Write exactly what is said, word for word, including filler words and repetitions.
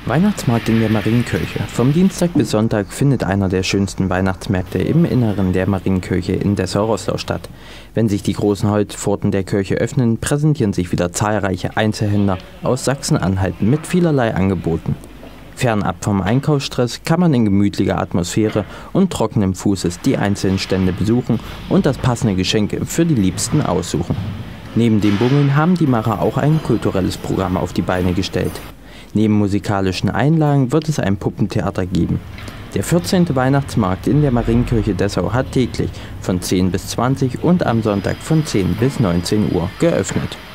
Weihnachtsmarkt in der Marienkirche. Vom Dienstag bis Sonntag findet einer der schönsten Weihnachtsmärkte im Inneren der Marienkirche in Dessau-Roßlau statt. Wenn sich die großen Holzpforten der Kirche öffnen, präsentieren sich wieder zahlreiche Einzelhändler aus Sachsen-Anhalt mit vielerlei Angeboten. Fernab vom Einkaufsstress kann man in gemütlicher Atmosphäre und trockenem Fußes die einzelnen Stände besuchen und das passende Geschenk für die Liebsten aussuchen. Neben dem Bummeln haben die Macher auch ein kulturelles Programm auf die Beine gestellt. Neben musikalischen Einlagen wird es ein Puppentheater geben. Der vierzehnte Weihnachtsmarkt in der Marienkirche Dessau hat täglich von zehn bis zwanzig und am Sonntag von zehn bis neunzehn Uhr geöffnet.